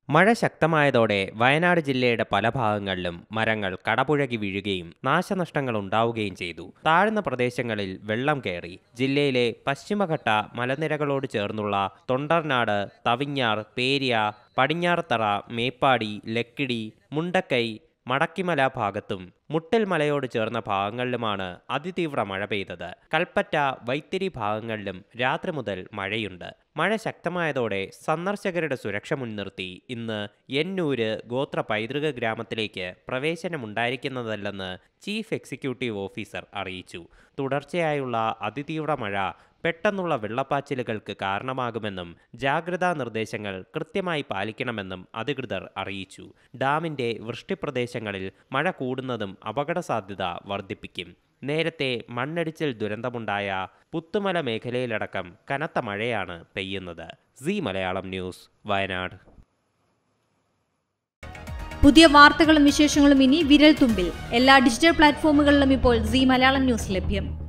മഴ ശക്തമായതോടെ വയനാട് ജില്ലയുടെ പല ഭാഗങ്ങളിലും മരങ്ങൾ കടപുഴകി വീഴുകയും നാശനഷ്ടങ്ങൾ ഉണ്ടാവുകയും ചെയ്തു. താഴ്ന്ന പ്രദേശങ്ങളിൽ വെള്ളം കയറി. ജില്ലയിലെ പശ്ചിമഘട്ട മലനിരകളോട് ചേർന്നുള്ള തൊണ്ടർനാട്, തവിഞ്ഞാർ, പേരിയ, പടിഞ്ഞാറത്തറ, മേപ്പാടി, ലക്കിടി, മുണ്ടക്കൈ, മടക്കിമല ഭാഗത്തും മുട്ടൽ മലയോട് ചേർന്ന ഭാഗങ്ങളിലുമാണ് അതിതീവ്ര മഴ പെയ്തത്. കൽപ്പറ്റ, വൈത്തിരി ഭാഗങ്ങളിലും രാത്രി മുതൽ മഴയുണ്ട്. മഴ ശക്തമായതോടെ സന്ദർശകരുടെ സുരക്ഷ മുൻനിർത്തി ഇന്ന് എന്നൂര് ഗോത്ര പൈതൃക ഗ്രാമത്തിലേക്ക് പ്രവേശനമുണ്ടായിരിക്കുന്നതല്ലെന്ന് ചീഫ് എക്സിക്യൂട്ടീവ് ഓഫീസർ അറിയിച്ചു. തുടർച്ചയായുള്ള അതിതീവ്ര മഴ പെട്ടെന്നുള്ള വെള്ളപ്പാച്ചിലുകൾക്ക് കാരണമാകുമെന്നും ജാഗ്രതാ നിർദ്ദേശങ്ങൾ കൃത്യമായി പാലിക്കണമെന്നും അധികൃതർ അറിയിച്ചു. ഡാമിന്റെ വൃഷ്ടിപ്രദേശങ്ങളിൽ മഴ കൂടുന്നതും അപകട സാധ്യത വർദ്ധിപ്പിക്കും. നേരത്തെ മണ്ണിടിച്ചിൽ ദുരന്തമുണ്ടായ പുത്തുമല മേഖലയിലടക്കം കനത്ത മഴയാണ് പെയ്യുന്നത്. Zee Malayalam news, Wayanad. പുതിയ വാർത്തകളും വിശേഷങ്ങളും ഇനി വിരൽ തുമ്പിൽ. എല്ലാ ഡിജിറ്റൽ പ്ലാറ്റ്ഫോമുകളിലും ഇപ്പോൾ സീ മലയാളം ന്യൂസ് ലഭ്യം.